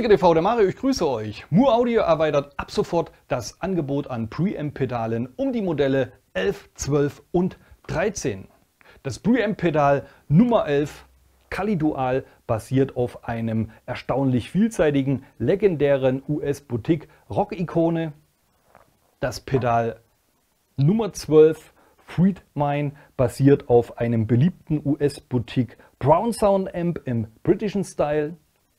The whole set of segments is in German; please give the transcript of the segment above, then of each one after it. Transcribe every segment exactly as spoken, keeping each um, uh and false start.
T V, der Mario, ich grüße euch. Moore Audio erweitert ab sofort das Angebot an Preamp-Pedalen um die Modelle elf, zwölf und dreizehn. Das Preamp-Pedal Nummer elf Kali-Dual basiert auf einem erstaunlich vielseitigen, legendären U S-Boutique-Rock-Ikone. Das Pedal Nummer zwölf Friedmine basiert auf einem beliebten U S-Boutique Brown Sound Amp im britischen Style.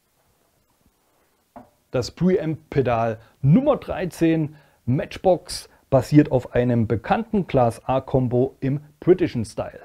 Das Preamp-Pedal Nummer dreizehn Matchbox basiert auf einem bekannten Class A-Kombo im britischen Style.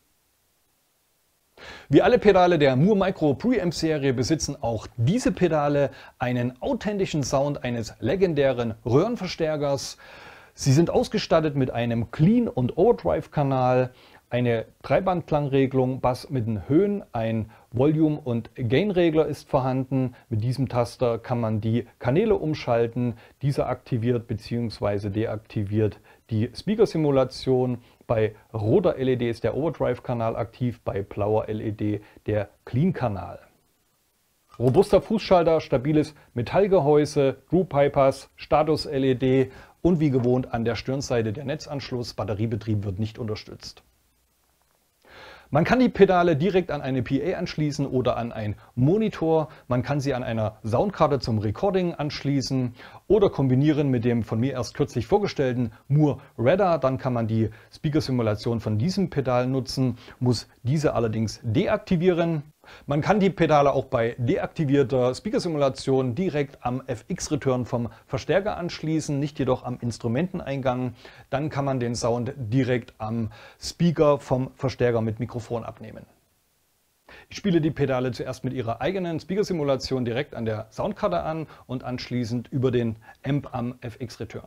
Wie alle Pedale der Moore Micro Preamp Serie besitzen auch diese Pedale einen authentischen Sound eines legendären Röhrenverstärkers. Sie sind ausgestattet mit einem Clean- und Overdrive-Kanal, eine Dreibandklangregelung, Bass mit den Höhen, ein Volume- und Gain-Regler ist vorhanden. Mit diesem Taster kann man die Kanäle umschalten. Dieser aktiviert bzw. deaktiviert die Speaker-Simulation. Bei roter L E D ist der Overdrive-Kanal aktiv, bei blauer L E D der Clean-Kanal. Robuster Fußschalter, stabiles Metallgehäuse, Group-Bypass, Status-L E D und wie gewohnt an der Stirnseite der Netzanschluss. Batteriebetrieb wird nicht unterstützt. Man kann die Pedale direkt an eine P A anschließen oder an einen Monitor. Man kann sie an einer Soundkarte zum Recording anschließen oder kombinieren mit dem von mir erst kürzlich vorgestellten Moore Radar. Dann kann man die Speaker-Simulation von diesem Pedal nutzen, muss diese allerdings deaktivieren. Man kann die Pedale auch bei deaktivierter Speaker-Simulation direkt am F X-Return vom Verstärker anschließen, nicht jedoch am Instrumenteneingang. Dann kann man den Sound direkt am Speaker vom Verstärker mit Mikrofon abnehmen. Ich spiele die Pedale zuerst mit ihrer eigenen Speaker-Simulation direkt an der Soundkarte an und anschließend über den Amp am F X-Return.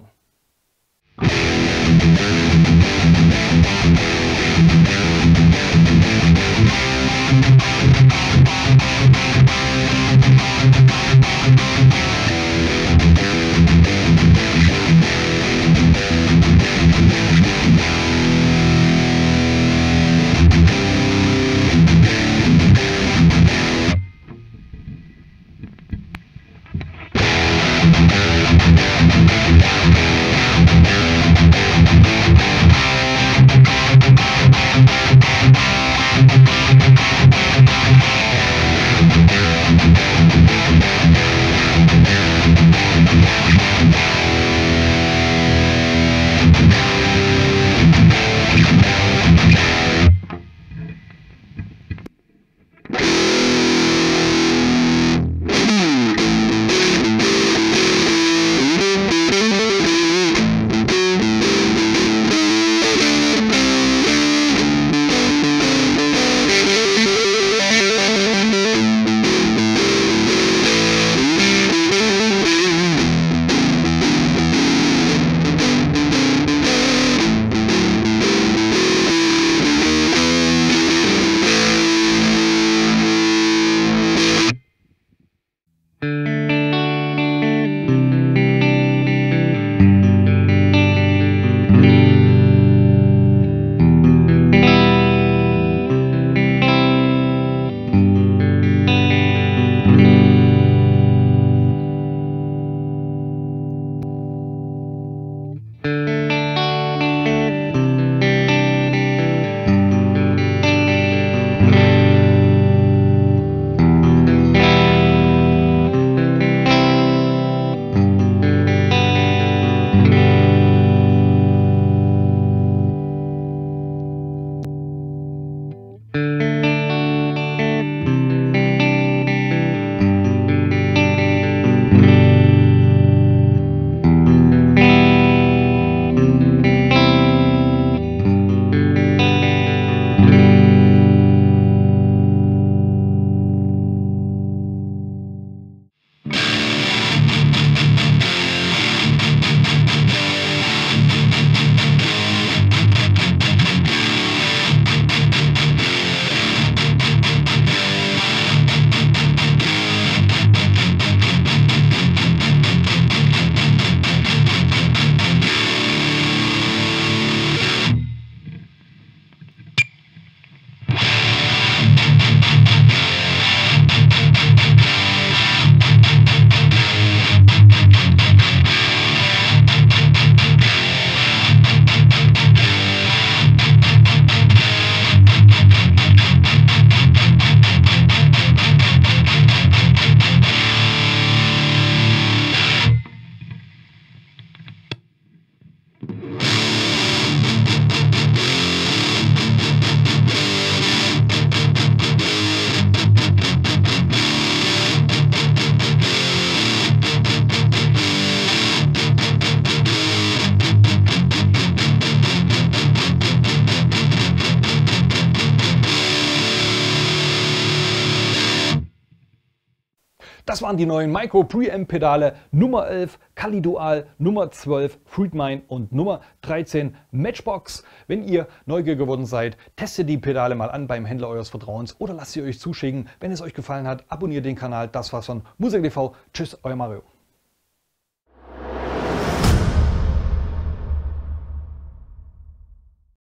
Das waren die neuen Micro Preamp Pedale Nummer elf Kali Dual, Nummer zwölf Fruitmine und Nummer dreizehn Matchbox. Wenn ihr neugierig geworden seid, testet die Pedale mal an beim Händler eures Vertrauens oder lasst sie euch zuschicken. Wenn es euch gefallen hat, abonniert den Kanal. Das war's von Musiker T V. Tschüss, euer Mario.